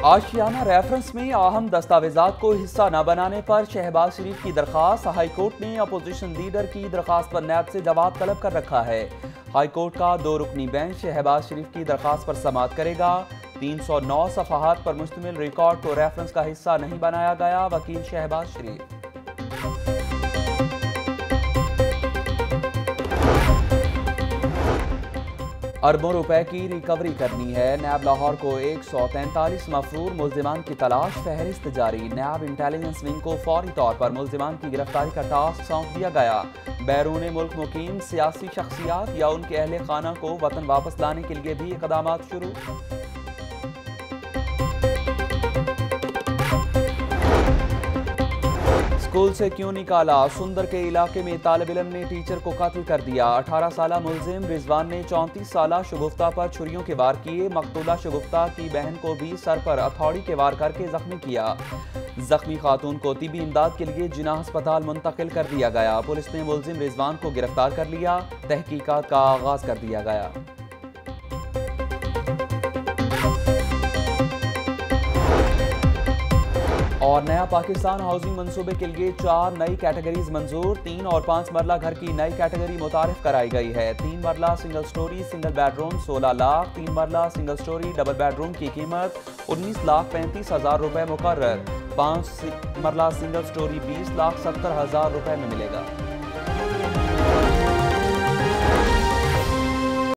आशियाना reference में अहम दस्तावेजात को हिस्सा न बनाने पर शहबाज शरीफ की दरखास्त। हाईकोर्ट ने अपोजिशन लीडर की दरखास्त पर नैब से जवाब तलब कर रखा है। हाईकोर्ट का 2 रुकनी बेंच शहबाज शरीफ की दरखास्त पर समाअत करेगा। 309 सफ़हात पर मुश्तमिल रिकॉर्ड को रेफरेंस का हिस्सा नहीं बनाया गया। वकील शहबाज शरीफ। अरबों रुपए की रिकवरी करनी है। नैब लाहौर को 143 मफरूर मुल्जिमान की तलाश। फहरिस्त जारी। नैब इंटेलिजेंस विंग को फौरी तौर पर मुल्जिमान की गिरफ्तारी का टास्क सौंप दिया गया। बैरून मुल्क मुकीम सियासी शख्सियात या उनके अहले खाना को वतन वापस लाने के लिए भी इक़दामात शुरू। स्कूल से क्यों निकाला? सुंदर के इलाके में तालिब इल्म ने टीचर को कत्ल कर दिया। 18 साला मुलजिम रिजवान ने 34 साला शगुफ्ता पर छुरियों के वार किए। मकतूला शगुफ्ता की बहन को भी सर पर हथौड़ी के वार करके जख्मी किया। जख्मी खातून को तिबी इमदाद के लिए जिना अस्पताल मुंतकिल कर दिया गया। पुलिस ने मुलजिम रिजवान को गिरफ्तार कर लिया। तहकीकात का आगाज कर दिया गया। और नया पाकिस्तान हाउसिंग मंसूबे के लिए 4 नई कैटेगरीज मंजूर। 3 और 5 मरला घर की नई कैटेगरी मुतारिफ कराई गई है। 3 मरला single storey single bedroom 16 lakh. 3 मरला सिंगल स्टोरी डबल बेडरूम की कीमत 19,35,000 रुपए मुकर्रर। 5 मरला सिंगल स्टोरी 20,70,000 रुपए में मिलेगा।